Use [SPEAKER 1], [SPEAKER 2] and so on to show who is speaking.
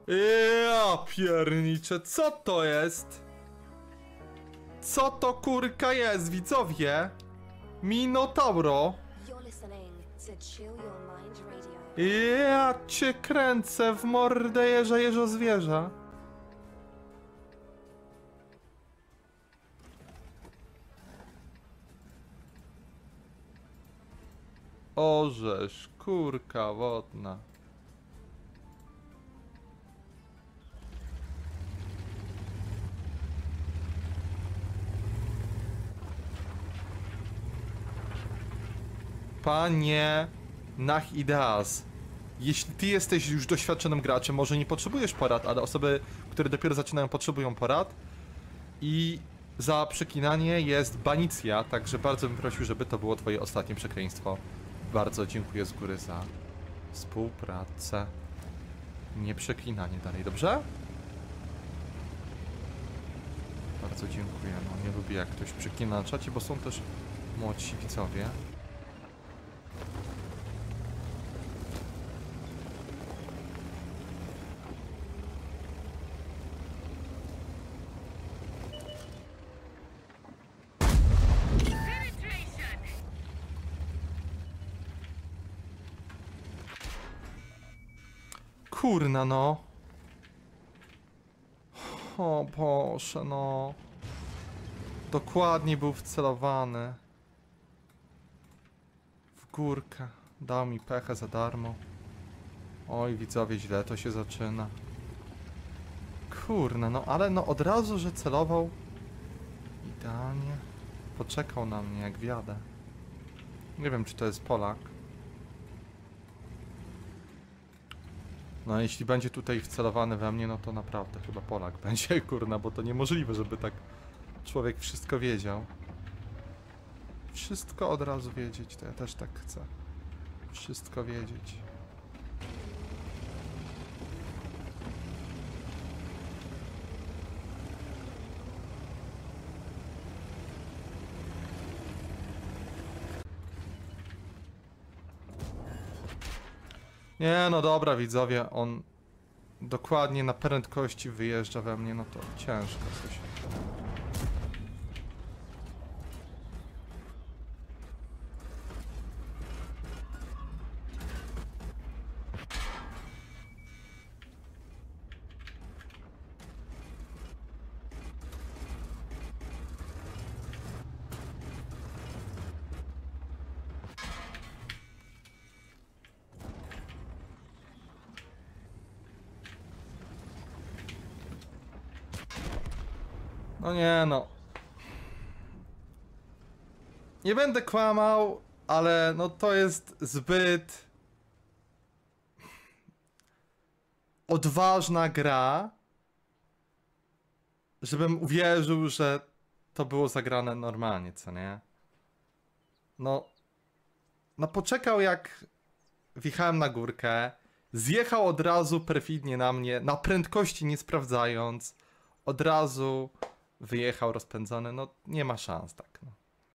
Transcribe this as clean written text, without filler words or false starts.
[SPEAKER 1] Ja pierniczę, co to jest? Co to kurka jest, widzowie? Minotauro? Ja cię kręcę w mordę jeżo zwierza. Orzesz, kurka wodna. Panie Nach Ideas, jeśli ty jesteś już doświadczonym graczem, może nie potrzebujesz porad, ale osoby, które dopiero zaczynają, potrzebują porad. I za przeklinanie jest banicja, także bardzo bym prosił, żeby to było twoje ostatnie przekleństwo. Bardzo dziękuję z góry za współpracę. Nie przeklinanie dalej, dobrze? Bardzo dziękuję, no nie lubię jak ktoś przeklina na czacie, bo są też młodsi widzowie. Kurna no. O Boże no. Dokładnie był wcelowany. W górkę. Dał mi pechę za darmo. Oj widzowie, źle to się zaczyna. Kurna no, ale no od razu, że celował. Idealnie. Poczekał na mnie jak wiadę. Nie wiem czy to jest Polak. No jeśli będzie tutaj wcelowany we mnie, no to naprawdę chyba Polak będzie, kurna, bo to niemożliwe, żeby tak człowiek wszystko wiedział. Wszystko od razu wiedzieć, to ja też tak chcę. Wszystko wiedzieć. Nie, no dobra widzowie, on dokładnie na prędkości wyjeżdża we mnie, no to ciężko coś. No nie no. Nie będę kłamał, ale no to jest zbyt odważna gra, żebym uwierzył, że to było zagrane normalnie, co nie? No poczekał jak wjechałem na górkę, zjechał od razu perfidnie na mnie, na prędkości nie sprawdzając, od razu wyjechał rozpędzony, no nie ma szans tak, no.